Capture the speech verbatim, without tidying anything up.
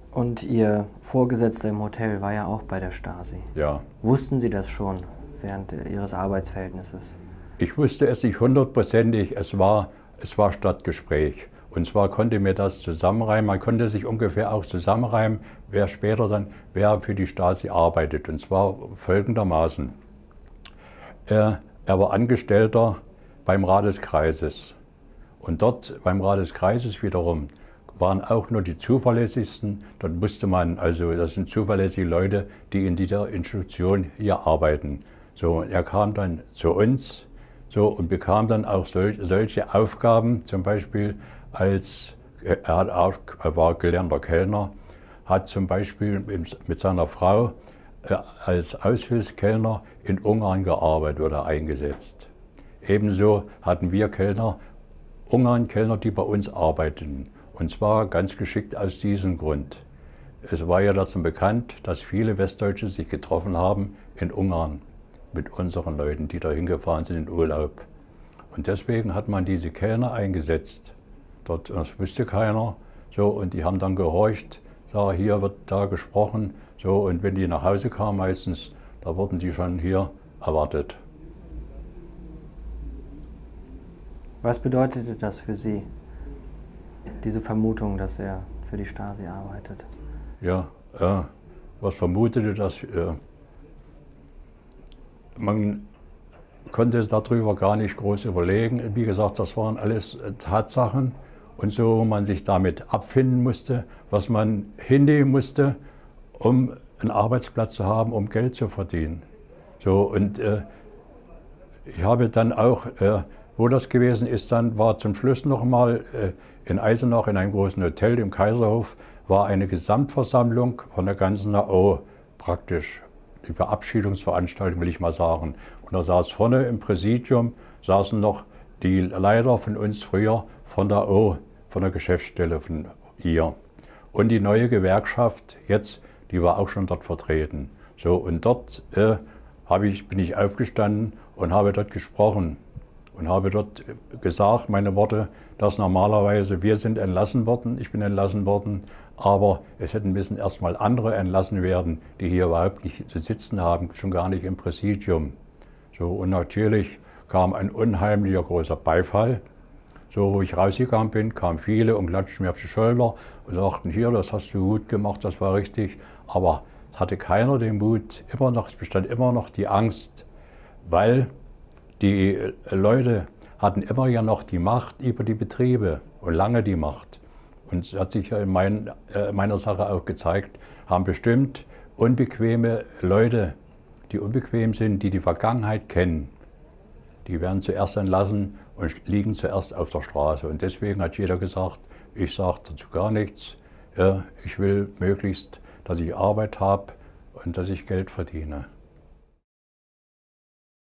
Und Ihr Vorgesetzter im Hotel war ja auch bei der Stasi. Ja. Wussten Sie das schon während Ihres Arbeitsverhältnisses? Ich wusste es nicht hundertprozentig, es war, es war Stadtgespräch. Und zwar konnte mir das zusammenreimen, man konnte sich ungefähr auch zusammenreimen, wer später dann, wer für die Stasi arbeitet. Und zwar folgendermaßen. Er, er war Angestellter beim Rat des Kreises. Und dort beim Rat des Kreises wiederum waren auch nur die zuverlässigsten. Dort musste man, also das sind zuverlässige Leute, die in dieser Institution hier arbeiten. So, und er kam dann zu uns so, und bekam dann auch solch, solche Aufgaben, zum Beispiel als, er, hat auch, er war gelernter Kellner, hat zum Beispiel mit seiner Frau äh, als Aushilfskellner in Ungarn gearbeitet oder eingesetzt. Ebenso hatten wir Kellner, Ungarn-Kellner, die bei uns arbeiteten. Und zwar ganz geschickt aus diesem Grund. Es war ja dazu bekannt, dass viele Westdeutsche sich getroffen haben in Ungarn mit unseren Leuten, die da hingefahren sind in Urlaub. Und deswegen hat man diese Kellner eingesetzt. Dort, das wusste keiner. So, und die haben dann gehorcht, sag, hier wird da gesprochen. So, und wenn die nach Hause kamen meistens, da wurden die schon hier erwartet. Was bedeutete das für Sie, diese Vermutung, dass er für die Stasi arbeitet? Ja, äh, was vermutete das? Äh, man konnte darüber gar nicht groß überlegen. Wie gesagt, das waren alles Tatsachen und so man sich damit abfinden musste, was man hinnehmen musste, um einen Arbeitsplatz zu haben, um Geld zu verdienen. So, und äh, ich habe dann auch, äh, wo das gewesen ist, dann war zum Schluss noch mal äh, in Eisenach in einem großen Hotel im Kaiserhof, war eine Gesamtversammlung von der ganzen A O praktisch. Die Verabschiedungsveranstaltung, will ich mal sagen. Und da saß vorne im Präsidium, saßen noch die Leiter von uns früher von der A O, von der Geschäftsstelle von ihr. Und die neue Gewerkschaft jetzt, die war auch schon dort vertreten. So, und dort äh, habe ich, bin ich aufgestanden und habe dort gesprochen. Und habe dort gesagt, meine Worte, dass normalerweise wir sind entlassen worden, ich bin entlassen worden, aber es hätten müssen erstmal andere entlassen werden, die hier überhaupt nicht zu sitzen haben, schon gar nicht im Präsidium. So, und natürlich kam ein unheimlicher großer Beifall. So, wo ich rausgegangen bin, kamen viele und klatschten mir auf die Schulter und sagten, hier, das hast du gut gemacht, das war richtig. Aber es hatte keiner den Mut, immer noch, es bestand immer noch die Angst, weil die Leute hatten immer ja noch die Macht über die Betriebe und lange die Macht. Und es hat sich ja in mein, äh, meiner Sache auch gezeigt, haben bestimmt unbequeme Leute, die unbequem sind, die die Vergangenheit kennen, die werden zuerst entlassen und liegen zuerst auf der Straße. Und deswegen hat jeder gesagt, ich sage dazu gar nichts, ja, ich will möglichst, dass ich Arbeit habe und dass ich Geld verdiene.